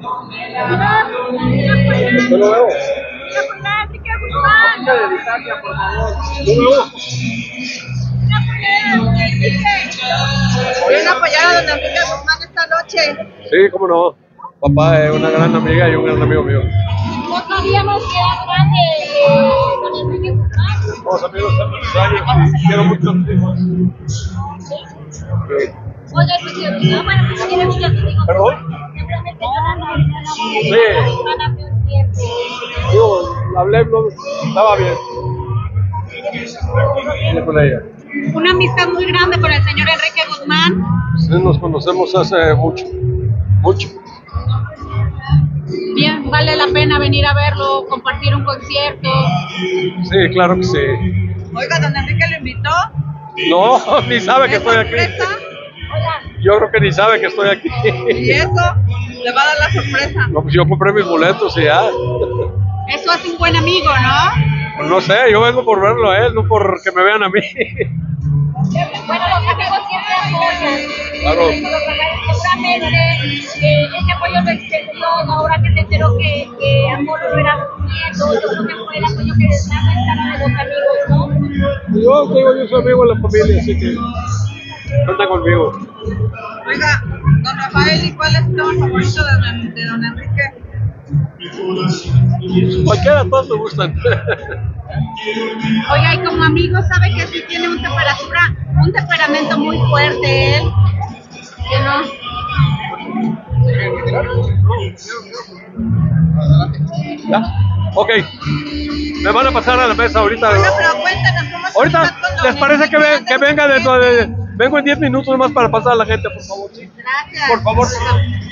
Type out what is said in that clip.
Yo lo veo. ¿Quieren apoyar a don Enrique Guzmán esta noche? Sí, cómo no. Papá es una gran amiga y un gran amigo mío. No sabíamos que era grande don Enrique Guzmán. Somos amigos hace muchos años y quiero mucho a tus hijos. Oye, pues no, bueno, pues quiero mucho a tus hijos. ¿Perdón? Simplemente llorando. Sí. Yo hablé, no, estaba bien. Hablé con ella. Una amistad muy grande con el señor Enrique Guzmán. Sí, nos conocemos hace mucho. Bien, vale la pena venir a verlo, compartir un concierto. Sí, claro que sí. Oiga, don Enrique lo invitó. No, ni sabe que estoy aquí. Yo creo que ni sabe que estoy aquí. ¿Y eso? ¿Le va a dar la sorpresa? No, pues yo compré mis boletos y ya. Eso hace un buen amigo, ¿no? Pues no sé, yo vengo por verlo a él, no por que me vean a mí. Bueno, los amigos siempre apoyan. Claro. Seguramente ese apoyo lo extendió ahora que se enteró que Amor no era su nieto. Yo creo que fue el apoyo que les da a los amigos, ¿no? Yo soy amigo de la familia, así que cuenta conmigo. Oiga, don Rafael, ¿y cuál es el tema favorito de don Enrique? Cualquiera, todos me gustan. Oiga, y como amigo, ¿sabe que sí tiene un temperamento muy fuerte él? ¿Que no? ¿Ya? Ok. Me van a pasar a la mesa ahorita. Oiga, pero cuéntanos, ¿cómo se Ahorita, está con don ¿les parece que, Enrique? que venga dentro de... Vengo en 10 minutos más para pasar a la gente, por favor. Gracias. Por favor.